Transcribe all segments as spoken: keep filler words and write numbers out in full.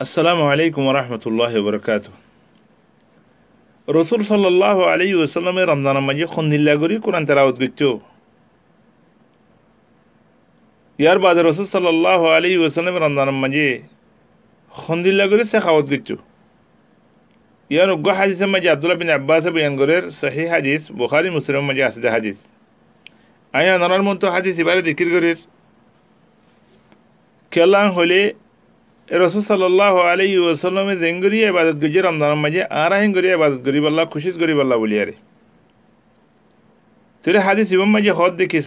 আসসালামু আলাইকুম ওরহমতুল্লাহি ওবরকাতুহু। রসুল সাল্লাল্লাহু আলাইহি ওয়াসাল্লামের রমজানের মাঝে খন্দিল্লা করি কোরআন তেলাওয়াত করতো। ইয়ার বাদে রসুল সাল্লাল্লাহু আলাইহি ওয়াসাল্লামের রমজানের মাঝে খন্দিল্লা করে শেখাওয়াত করতো। ইয়ার উগ্র হাদিসের মাঝে আব্দুল্লাহ বিন আব্বাস বয়ান করের সহিহ হাদিস বুখারী মুসলিমের মাঝে আছে হাদিস। আয়া নরার মতো হাদিস এবারে জিকির করের কেলাং হলে রসুল সাল্লাল্লাহু আলাইহি ওয়াসাল্লামে জেঙ্গরিয়া ইবাদত গজি রমজানের মাঝে আর আহিন গরিয়া ইবাদত গরিব আল্লাহ খুশিস গরিব আল্লাহ বলিয়ারে। তোরে হাদিস ইমাম মাঝে হদ দেখিস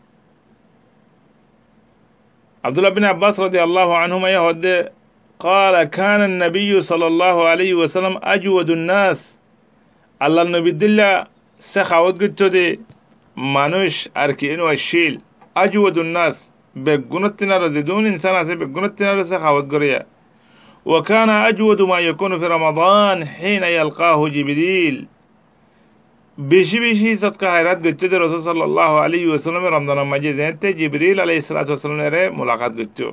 আব্দুল্লাহ বিন আব্বাস রাদিয়াল্লাহু আনহুমা হদ দে قال كان النبي صلى الله عليه وسلم أجود الناس আল্লাহ নবী দিল্লা শেখাওয়াত করতো দে মানুষ আর কি এনো শিল আজওয়াদ الناس বেগুনতিনার যেদুন ইনসান আছে বেগুনতিনার শেখাওয়াত করিয়া। وكان أجود ما يكون في رمضان حين يلقاه جبريل বেশি বেশি সদকা খায়রাত করতে দে রাসূল সাল্লাল্লাহু আলাইহি ওয়াসাল্লামের রমজানের মাঝে যেতে জিবরিল আলাইহিস সালাতু ওয়াসাল্লামের মুলাকাত করতো।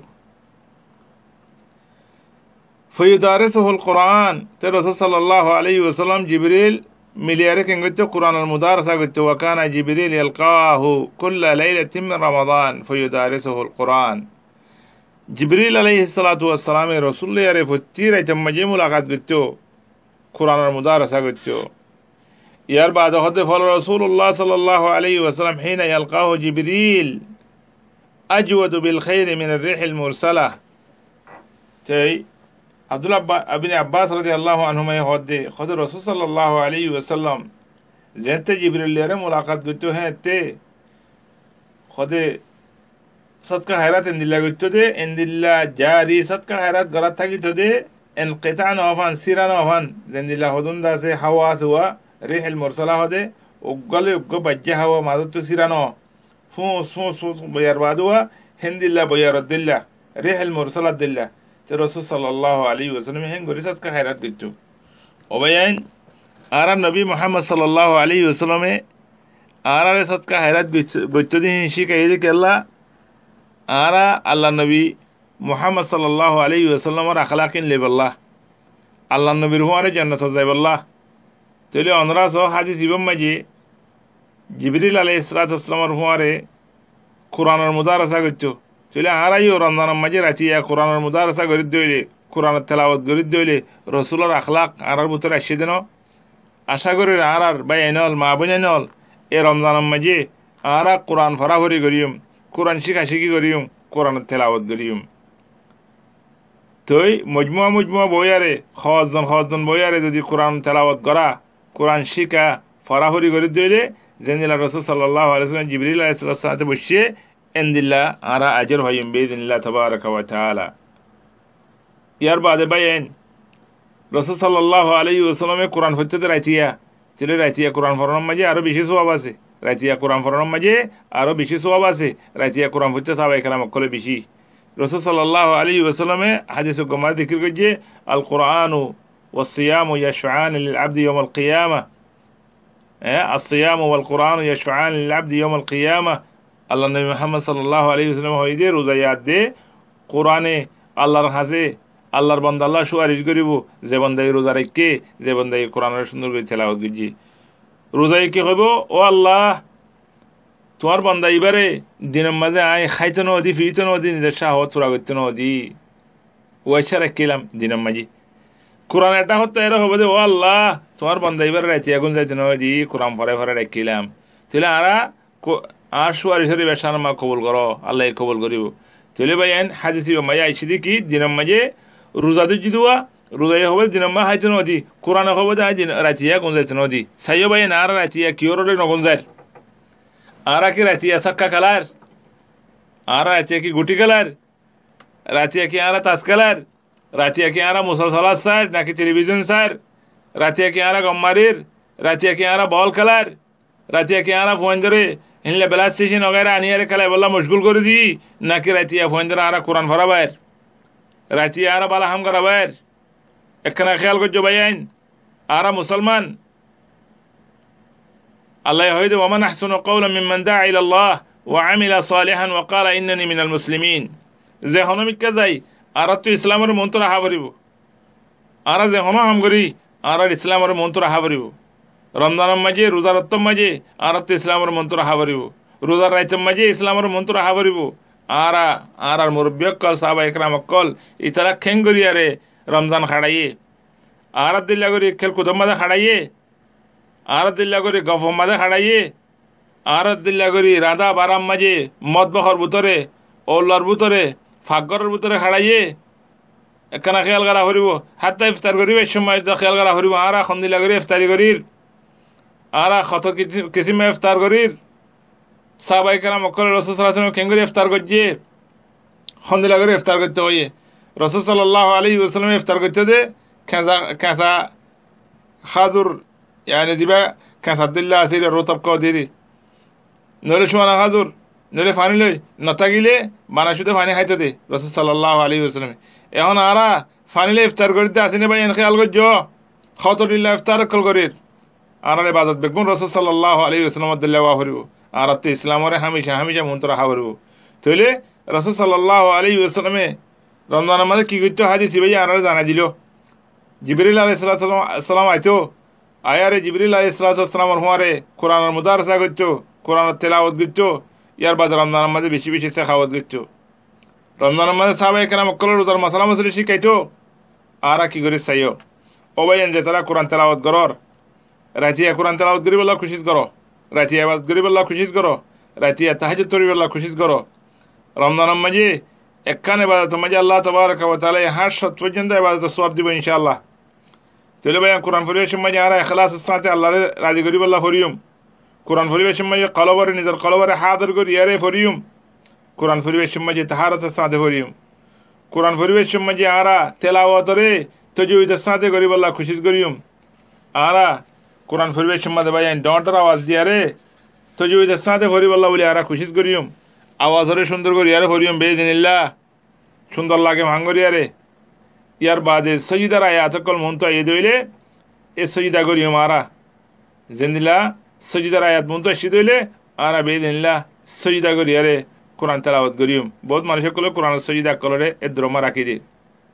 فيدارسه القرآن তে রাসূল সাল্লাল্লাহু আলাইহি ওয়াসাল্লাম জিবরিল মিলিয়ারে কেন করতো কোরআনের মুদারাসা করতো। وكان جبريل يلقاه كل ليلة من رمضان فيدارسه القرآن জিবরিল আলাইহিস সালাতু ওয়াসসালাম রাসূলের ফতির আইতাম মাঝে মুলাকাত করতো কোরআনের মুদারাসা করতো। ইয়ার বাদে হতে ফল রাসূলুল্লাহ সাল্লাল্লাহু আলাইহি ওয়াসাল্লাম حين يلقاه جبريل أجود بالخير من الريح المرسلة তাই আব্দুল্লাহ বিন আব্বাস রাদিয়াল্লাহু আনহুমা হদে খোদ রাসূল সাল্লাল্লাহু আলাইহি ওয়াসাল্লাম যেতে জিবরিলের মুলাকাত করতে হেতে খোদে সদকা খায়রাত এন্দিল্লা করতে দে এন্দিল্লা জারি সদকা খায়রাত গরাত থাকিত দে ইনকিতান ওয়াফান সিরান ওয়াফান যেন্দিল্লা হদুন দাসে হাওয়াস ওয়া রিহিল মুরসালা হদে উগলে উগ বাজ্জা হাওয়া মাদতু সিরানো ফু সু সু বয়ার বাদওয়া হিন্দিল্লা বয়ার দিল্লা রিহিল মুরসালা দিল্লা তে রাসূল সাল্লাল্লাহু আলাইহি ওয়াসাল্লাম হেন গরি সদকা খায়রাত করতো। ওবায়ান আর নবী মুহাম্মদ সাল্লাল্লাহু আলাইহি ওয়াসাল্লামে আর আর সদকা খায়রাত করতো দিন শিখাই দে কেল্লা আর আল্লাহ নবী মুহাম্মদ সাল্লাল্লাহু আলাইহি ওয়াসাল্লামের আখলাকিন লেবাল্লাহ আল্লাহ নবীর হুয়ারে জান্নাত যাইবাল্লাহ। তাহলে অনরা সহ হাদিস ইমাম মাঝে জিবরিল আলাইহিস সালাতু ওয়াসসালামের হুয়ারে কোরআনের মুদারাসা করতো। তাহলে আরাইও রমজানের মাঝে রাতিয়া কোরআনের মুদারাসা করি দইলে কোরআনের তেলাওয়াত করি দইলে রসুলের আখলাক আরার ভিতরে আসছে দেন আশা করি আর আর বাই আইনল মা বোনাইনল এ রমজানের মাঝে আর কোরআন ফরাফরি করিম কোরআন শিখা শিখি করিম কোরআনের তেলাওয়াত করিম। তই মজমুয়া মজমুয়া বইয়ারে খজন খজন বইয়ারে যদি কোরআন তেলাওয়াত করা কোরআন শিখা ফরাফরি করি দইলে যেদিলা রসুল সাল্লাল্লাহু আলাইহি ওয়াসাল্লাম জিবরিল আলাইহিস সালাতু বসে এন্দিল্লা আরা আজর হইম বিইذنিল্লাহ তাবারাকা ওয়া তাআলা। ইয়ার বাদে বাইন রাসূল সাল্লাল্লাহু আলাইহি ওয়াসাল্লামে কোরআন ফতে রাইতিয়া চলে রাইতিয়া কোরআন ফরানোর মাঝে আরো বেশি সওয়াব আছে রাইতিয়া কোরআন ফরানোর মাঝে আরো বেশি সওয়াব আছে রাইতিয়া কোরআন ফতে সাহাবায়ে কেরাম কলে বেশি। রাসূল সাল্লাল্লাহু আলাইহি ওয়াসাল্লামে হাদিসে গমা যিকির করছে আল কুরআনু ওয়াস সিয়ামু ইয়াশফাআন লিল আবদি ইয়াউমাল কিয়ামা হ্যাঁ আস সিয়ামু ওয়াল কুরআনু ইয়াশফাআন লিল আবদি ইয়াউমাল কিয়ামা। আল্লাহ নবী মুহাম্মদ সাল্লাল্লাহু আলাইহি ওয়াসাল্লাম হইদে রোজা ইয়াদ দে কোরআনে আল্লাহর হাজে আল্লাহর বান্দা আল্লাহ সুয়ারিশ করিব যে বান্দাই রোজা রাখে যে বান্দাই কোরআনের সুন্দর করে তেলাওয়াত করছে রোজায় কি কইব ও আল্লাহ তোমার বান্দা এবারে দিনের মাঝে আয় খাইতে নদী ফিরিতে নদী নিজের শাহওয়াত পুরা করতে নদী ওয়াইসা রাখিলাম দিনের মাঝে কোরআন এটা হতো এরা হবে যে ও আল্লাহ তোমার বান্দা এবারে রাইতে আগুন যাইতে নদী কোরআন ফরে ফরে রাখিলাম তাহলে আরা আর সুয়ারি সরি বেশার মা কবুল করো আল্লাহ কবুল করিব। তাহলে ভাই আইন হাদিসি মাইয়া আইসি দেখি দিনের মাঝে রোজা দুজি দেওয়া রোজাই হবে দিনের মা হাইতে নদী কোরআন হবে যে রাতিয়া গুন যাইতে নদী সাইও ভাই না আর রাতিয়া কিওরে নগুন যায় আর কি রাতিয়া সাক্কা কালার আর রাতিয়া কি গুটি কালার রাতিয়া কি আর তাস কালার রাতিয়া কি আর মুসলসলাত সার নাকি টেলিভিশন সার রাতিয়া কি আর গম্মারির রাতিয়া কি আর বল কালার রাতিয়া কি আর ফোন ধরে হিনলে বেলা স্টেশন ওগারে আনিয়ারে খেলায় বললাম মশগুল করে দি নাকি রাতিয়া ফোন ধরে আর কোরআন ফরা বাইর রাতিয়া আর বালা হাম করা বাইর একখানা খেয়াল করছো ভাই আইন আর মুসলমান আল্লাহ হয়তো ওমান আহসানু কাওলাম মিম্মান দাআ ইলাল্লাহ ওয়া আমিলা সালিহান ওয়া ক্বালা ইন্নানি মিনাল মুসলিমিন যে হনমিকা যাই আর তো ইসলামের মন্ত্র আহা করিব আরা যে হনো হাম করি আর ইসলামের মন্ত্র রাখা পারিব রমজানের মাঝে রোজার রত্তম মাঝে আর তো ইসলামের মন্ত্র রাখা পারিব রোজার রাইতের মাঝে ইসলামের মন্ত্র রাখা পারিব আরা আর আর মুরব্বী অকল সাহাবা একরাম অকল ইতারা খেং করি আরে রমজান খাড়াইয়ে আর দিল্লা করি খেল কুদম মাঝে খাড়াইয়ে আর দিল্লা করি গফ মাঝে খাড়াইয়ে আর দিল্লা করি রাধা বারাম মাঝে মদ বখর ভিতরে ওল্লার ভিতরে ফাগরের ভিতরে খাড়াইয়ে একখানা খেয়াল করা হরিব হাতটা ইফতার করিব এই সময় খেয়াল করা হরিব আর এখন দিলা করি ইফতারি করির আর কত কিসিমে ইফতার করির সাহাবায়ে কেরাম অকল রাসূল সাল্লাল্লাহু আলাইহি ওয়াসাল্লাম কেঙ্গরি ইফতার করছে এখন দিলা করি ইফতার করতে হইয়ে রাসূল সাল্লাল্লাহু আলাইহি ওয়াসাল্লাম ইফতার করতে দে খেঁচা খেঁচা খাজুর ইয়ানি দিবা খেঁচা দিল্লা আসির রোতব কো দিরি নলে শোনা খাজুর নলে পানি লই নথাকিলে বানাসুতে পানি খাইতে দে রাসূল সাল্লাল্লাহু আলাইহি ওয়াসাল্লাম এখন আরা ফানিলে ইফতার করিতে আসিনি ভাই এন খেয়াল করছ খতরিল্লা ইফতার কল করির আর ইবাদত বেগুন রাসূল সাল্লাল্লাহু আলাইহি ওয়াসাল্লাম দিল্লা হরিব আর তো ইসলামরে হামেশা হামেশা মন্ত্র রাখা হরিব তাইলে রাসূল সাল্লাল্লাহু আলাইহি ওয়াসাল্লামে রমজানের মাঝে কি করতে হাদিস ভাই আর জানা দিল জিবরিল আলাইহিস সালাম আইতো আয়ারে জিবরিল আলাইহিস সালামের হুয়ারে কোরআনের মুদারসা করতো কোরআনের তেলাওয়াত করতো ইয়ার বাদ রমজানের মাঝে বেশি বেশি সাখাওয়াত করতো রমজানের মাঝে সাহাবায়ে কেরাম অকল রোজার মশলা মশলি শিখাইতো আর কি করে চাইও ও ভাইয়েন যে তারা কোরআন তেলাওয়াত করর রাতিয়া কোরআন তেলাওয়াত করি বললা খুশিত করো রাতিয়া ইবাদত করি বললা খুশিত করো রাতিয়া তাহাজ্জুদ করি বললা খুশিত করো রমজানের মাঝে একখান ইবাদতের মাঝে আল্লাহ তাবারকা ওয়া তাআলা হার শত পর্যন্ত ইবাদতের সওয়াব দিব ইনশাআল্লাহ তাহলে ভাইয়ান কোরআন পরিবেশের মাঝে আর ইখলাসের সাথে আল্লাহরে রাজি করি বললা ফরিয়ম কোরআন পরিবেশের মাঝে কলবরে নিজের কলবরে হাজির করি আরে ফরিয়ম কোরআন পরিবেশের মাঝে তাহারাতের সাথে ফরিয়ম কোরআন পরিবেশের মাঝে আরা তেলাওয়াতরে তাজউইদের সাথে করি বললা খুশিত করিয়ম আরা কোরআন পরিবেশের মাঝে ভাইয়ান ডন্টার আওয়াজ দিয়ে রে তাজউইদের সাথে ফরি বললা বলে আরা খুশিত করিয়ম আওয়াজ হরে সুন্দর করি আরে ফরিয়ম বেদিনিল্লাহ সুন্দর লাগে ভাঙ্গরি আরে ইয়ার বাদে সজিদার আয়াত কল মন তো আইয়ে দইলে এ সজিদা করিয়ম আরা জেন্দিলা সজিদার আয়াত মন তো আসি দইলে আরা বেদিনিল্লাহ সজিদা করি আরে কোরআন তেলাওয়াত করিয়ম বহুত মানুষ কল কোরআন সজিদা কলরে এ দ্রমা রাখি দে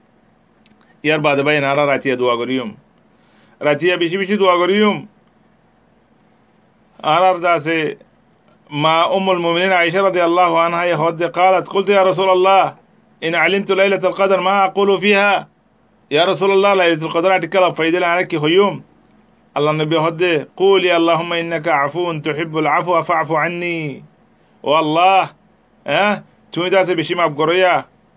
ইয়ার বাদে ভাই নারা রাতিয়া দোয়া করিয়ম রাতিয়া বেশি বেশি দোয়া করিয়ম আর আর দাসে মা উম্মুল মুমিনিন আয়েশা রাদিয়াল্লাহু আনহা হদ قالت قلت يا رسول الله إن علمت ليلة القدر ما أقول فيها يا رسول الله ليلة القدر أتكلم فايدة عليك هيوم الله النبي هد قولي اللهم إنك عفو تحب العفو فاعف عني والله ها তুমি দাসে বেশি মাফ করো ইয়া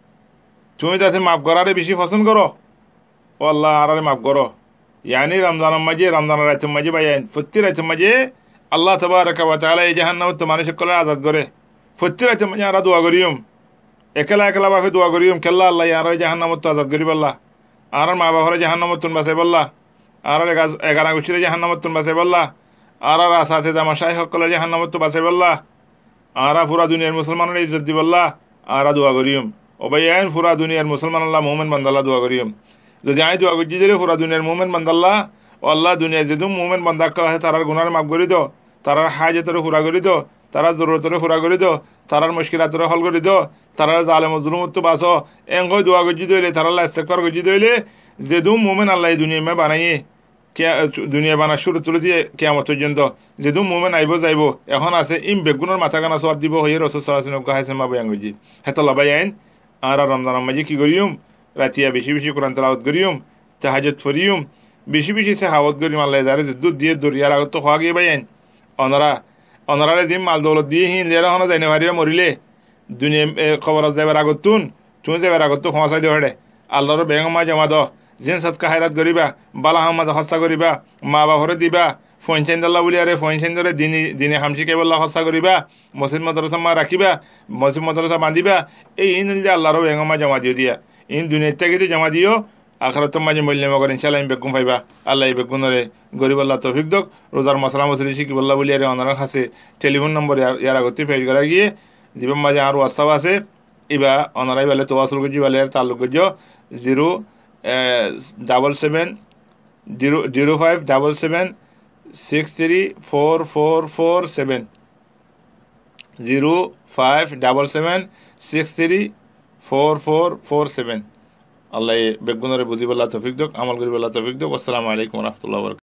তুমি দাসে মাফ করারে বেশি পছন্দ করো والله আরারে মাফ করো يعني রমজানের মাঝে রমজানের রাতের মাঝে বায়ান ফত্তি রাতের মাঝে আল্লাহ তাবারকা ওয়া তাআলা এই জাহান্নামত মানুষ সকলে আজাদ করে ফত্তি রাতের মাঝে আরা দোয়া করিয়ম একলা একলা ভাবে দোয়া করিয়ম কেল্লা আল্লাহ আর জাহান্নামত আজাদ করি বল্লাহ আর মা বাবারে জাহান্নামত তুন বাঁচাই বল্লাহ আর এগারা গুছিরে জাহান্নামত তুন বাঁচাই বল্লাহ আর আর আসাতে জামা শাহ সকলে জাহান্নামত বাঁচাই বল্লাহ আর পুরা দুনিয়ার মুসলমানের ইজ্জত দি বল্লাহ আর দোয়া করিয়ম ও ভাইয়ান পুরা দুনিয়ার মুসলমান আল্লাহ মুমিন বান্দাল্লাহ দোয়া করিয়ম যদি আই দোয়া করছি দিলে পুরা দুনিয়ার মুমিন বান্দাল্লাহ ও আল্লাহ দুনিয়ার যেদু মুমিন বান্দা আছে তারার গুনার মাফ করে দো তারার হাজতরে পুরা করে দো তারার জরুরতরে পুরা করে দো তারার মুশকিলাতরে হল করে দো তারার জালেম জুলুমত বাসো এঙ্গ দোয়া করছি দইলে তারাল্লাহ ইস্তেগফার করছি দইলে যেদু মুমিন আল্লাহ দুনিয়া মে বানাইয়ে কে দুনিয়া বানা শুরু তুলে দিয়ে কিয়ামত পর্যন্ত যেদু মুমিন আইব যাইব এখন আছে ইম বেগুনের মাথা কানা সব দিব হয়ে রাসূল সাল্লাল্লাহু আলাইহি ওয়াসাল্লাম কাহাইছে মা বয়াঙ্গজি হেতলা বায়ান আর রমজানের মাঝে কি করিয়ম রাতিয়া বেশি বেশি কোরআন তেলাওয়াত করিয়ম তাহাজ্জুদ ফরিয়ম বেশি বেশি সাহাওয়াত করিম আল্লাহ যারে দুধ দিয়ে দরিয়ার আগত খোয়া গিয়ে বায়ান অনারা অনারারে দিম মাল দৌলত দিয়ে হিন লেরা হন যাইনে মারিয়া মরিলে দুনিয়া খবর যাবার আগত তুন তুন যাবার আগত খোঁচাই দেওয়া হেডে আল্লাহর বেগমা জমা দ যেন সৎকা হায়রাত করিবা বালা হামাদ হস্তা করিবা মা বাবরে দিবা ফোন চেন্দাল্লা বলি আরে ফোন চেন্দরে দিনে দিনে হামসি কেবল্লা হস্তা করিবা মসজিদ মাদ্রাসা মা রাখিবা মসজিদ মাদ্রাসা বাঁধিবা এই ইন যে আল্লাহর বেগমা জমা দিও দিয়া ইন দুনিয়ার থেকে জমা দিও আখরাত মাঝে মূল্যমা করেন ইনশাআল্লাহ আমি বেগুন পাইবা আল্লাহ এই বেগুনরে গরিব আল্লাহ তৌফিক দক রোজার মশলা মশলি শিখি বল্লা বলি আরে অনার কাছে টেলিফোন নম্বর ইয়ার আগতে পেজ করা গিয়ে জীবন মাঝে আরও ওয়াটসঅ্যাপ আছে ইবা অনারাই বেলে তোয়াসুল করছি বেলে তাল্লুক করছ zero double seven zero zero five double seven six three four four four seven zero five double seven six three four four four seven আল্লাহ বেগুনরে বুঝিবল্লাহ তৌফিক দিক, আমল করিবল্লাহ তৌফিক দিক। আসসালামু আলাইকুম ওয়া রাহমাতুল্লাহি ওয়া বারাকাতুহু।